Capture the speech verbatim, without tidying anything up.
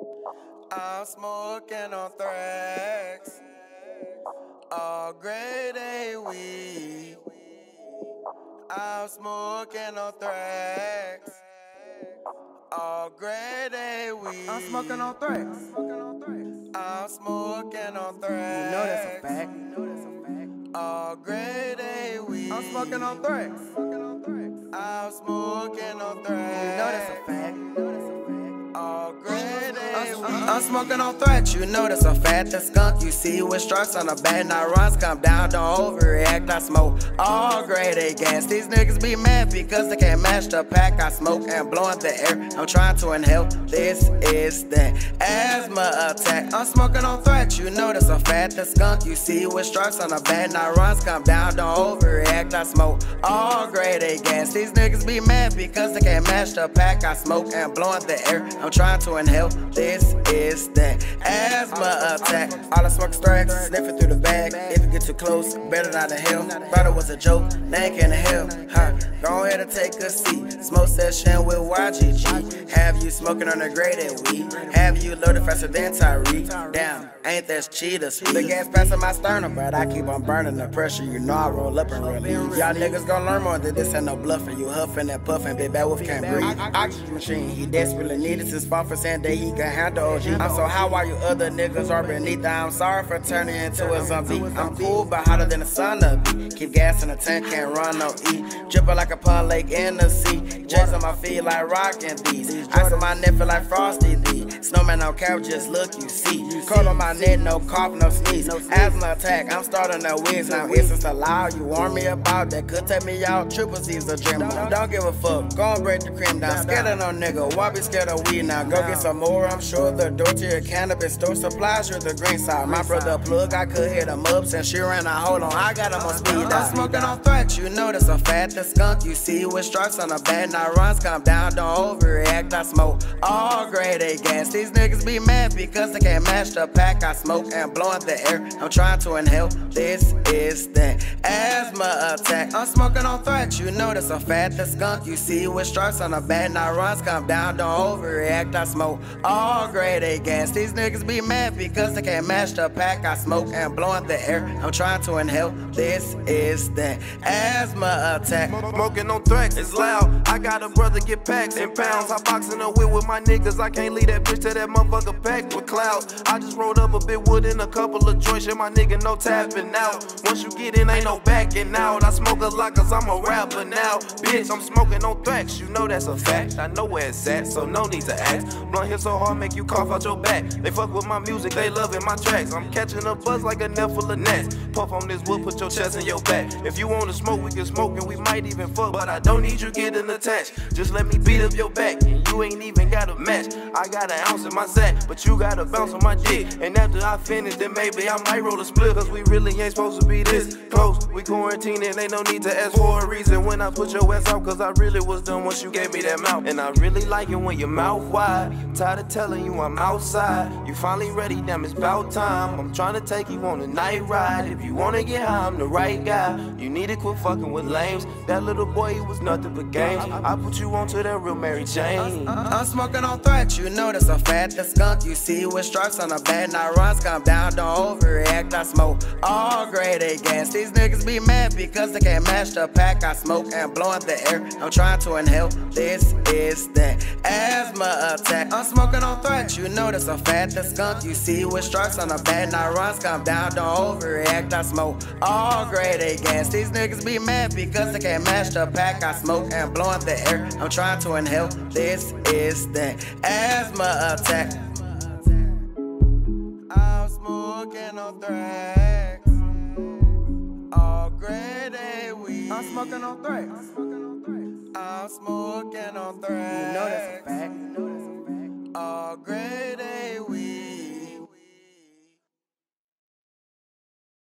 I'm smoking on Thrax, all grade A weed. I'm smoking on Thrax, all grade A weed. I'm smoking on Thrax. I'm smoking on Thrax. You know that's a fact. You know that's a fact. All grade A weed. I'm smoking on Thrax. I'm smoking on Thrax. You know that's a fact. You know that's a fact. All grade A weed. I'm smoking on Thrax. You know that's a fact. The skunk you see with strokes on the bed. Now runs come down, don't overreact. I smoke all grade A gas. These niggas be mad because they can't match the pack. I smoke and blow in the air. I'm trying to inhale. This is that asthma attack. I'm smoking on Thrax. You know that's a fact. The skunk you see with strokes on the bed. Now runs come down, don't overreact. I smoke all grade A gas. These niggas be mad because they can't match the pack. I smoke and blow in the air. I'm trying to inhale. This is that asthma attack. All I smoke is Thrax, sniffing through the bag. If you get too close, better not inhale. Thought it was a joke, now you can't inhale. Huh? Go ahead and take a seat. Smoke session with Y G G. Have you smoking on a grade A weed? Have you loaded faster than Tyreek? Damn, ain't that cheetahs? The gas passing my sternum, but I keep on burning the pressure. You know I roll up and release. Y'all niggas gon' learn more than this, ain't no bluffing. You huffing and puffing, Big Bad Wolf can't breathe. Oxygen machine, he desperately needed his phone for saying that he can handle O G. I'm so high while you other niggas are beneath. I'm sorry for turning into a zombie. I'm cool, but hotter than the sun up. Keep gas in the tank, can't run no E. Drippin' like a pond lake in the sea. J's on my feet like rockin' these. Ice on my neck feel like Frosty D. Snowman on couch, just look, you see. Cold on my neck, no cough, no sneeze. Asthma attack, I'm starting to wheeze. Now instance allowed, you warn me about that. Could take me out, triple C's a dream. Don't give a fuck, go and break the cream down. Scared of no nigga, why be scared of weed now? Go get some more, I'm sure the door to your cannabis store supplies you the green side. My brother plug, I could hit him up since she ran out. Hold on, I got him on speed. I'm smoking on Thrax, you know that's a fat. The skunk you see with strokes on the bed. Now runs come down, don't overreact. I smoke all grade A gas. These niggas be mad because they can't match the pack. I smoke and blow in the air. I'm trying to inhale. This is that asthma attack. I'm smoking on Thrax, you know that's a fat. The skunk you see with strokes on the bed. Now runs come down, don't overreact. I smoke all grade A gas. These niggas be mad because they can't match the pack. I smoke and blow in the air. I'm trying to inhale. This is that asthma attack. Smoking on Thrax, it's loud. I got a brother get packs in pounds. I boxing the whip with my niggas. I can't leave that bitch to that motherfucker packed with clouds. I just rolled up a bit wood in a couple of joints. And my nigga no tapping out. Once you get in, ain't no backing out. I smoke a lot cause I'm a rapper now. Bitch, I'm smoking on Thrax. You know that's a fact. I know where it's at, so no need to ask. Blunt hit so hard, make you cough out your back. They fuck with my music, they loving my tracks. I'm catching a buzz like a net full of nets. Puff on this wood, put your chest in your back. If you wanna smoke, we can smoke and we might even fuck. But I don't need you getting attached. Just let me beat up your back. And you ain't even got a match. I got an ounce in my sack, but you gotta bounce on my dick. And after I finish, then maybe I might roll a split. Cause we really ain't supposed to be this close. We quarantined and ain't no need to ask for a reason when I put your ass out. Cause I really was done once you gave me that mouth. And I really like it when your mouth wide. Tired of telling you I'm outside. You finally ready, damn it's about time. I'm trying to take you on a night ride. If you wanna get high, I'm the right guy. You need to quit fucking with lames. That little boy, he was nothing but games. I put you onto that real Mary Jane. I'm smoking on Thrax, you know that's a fat. The skunk you see with strokes on the bed. Now runs come down, don't overreact. I smoke all grade A gas. These niggas be mad because they can't match the pack. I smoke and blow in the air. I'm trying to inhale. This is that asthma attack. I'm smoking on Thrax, you know that's a fat. The skunk you see with strokes on the bed. Now runs come down, don't overreact. I smoke all grade A gas. These niggas be mad because they can't match the pack. I smoke and blow in the air. I'm trying to inhale. This is that asthma attack. I'm smoking on Thrax, all grade A weed. I'm smoking on Thrax. I'm smoking on Thrax. You know that's a fact.